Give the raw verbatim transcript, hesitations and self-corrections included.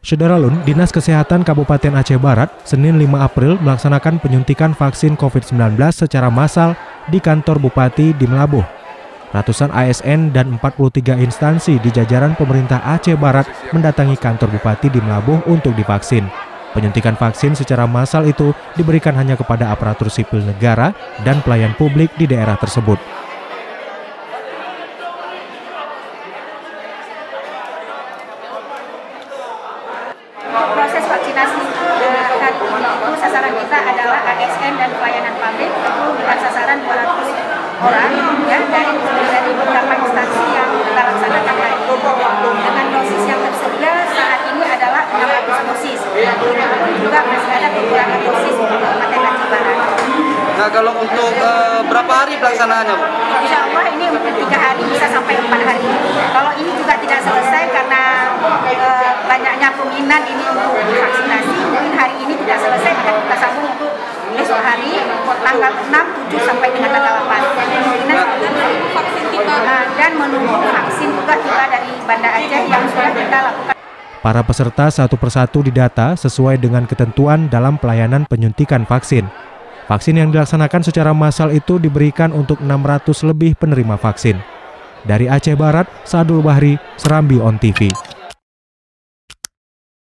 Syederalun, Dinas Kesehatan Kabupaten Aceh Barat, Senin lima April melaksanakan penyuntikan vaksin covid sembilan belas secara massal di kantor Bupati di Melabuh. Ratusan A S N dan empat puluh tiga instansi di jajaran pemerintah Aceh Barat mendatangi kantor Bupati di Melabuh untuk divaksin. Penyuntikan vaksin secara massal itu diberikan hanya kepada aparatur sipil negara dan pelayan publik di daerah tersebut. Proses vaksinasi uh, hari ini itu sasaran kita adalah A S N dan pelayanan publik, itu dengan sasaran dua ratus orang ya, dari dari beberapa instansi yang kita laksanakan hari ini. Dengan dosis yang tersedia saat ini adalah enam ratus dosis. Walaupun juga masih ada kekurangan dosis untuk Kabupaten Aceh Barat. Nah, kalau untuk uh, berapa hari pelaksanaannya, Bu? Insya Allah ini mungkin tiga hari bisa sampai empat hari. Kalau ini juga tidak selesai karena uh, banyaknya peminat ini untuk vaksinasi, mungkin hari ini tidak selesai, maka kita sambung untuk besok hari tanggal enam, tujuh sampai dengan tanggal delapan. Vaksin kita uh, dan menunggu vaksin juga kita dari Banda Aceh yang sudah kita lakukan. Para peserta satu persatu didata sesuai dengan ketentuan dalam pelayanan penyuntikan vaksin. Vaksin yang dilaksanakan secara massal itu diberikan untuk enam ratus lebih penerima vaksin. Dari Aceh Barat, Sadul Bahri, Serambi On T V.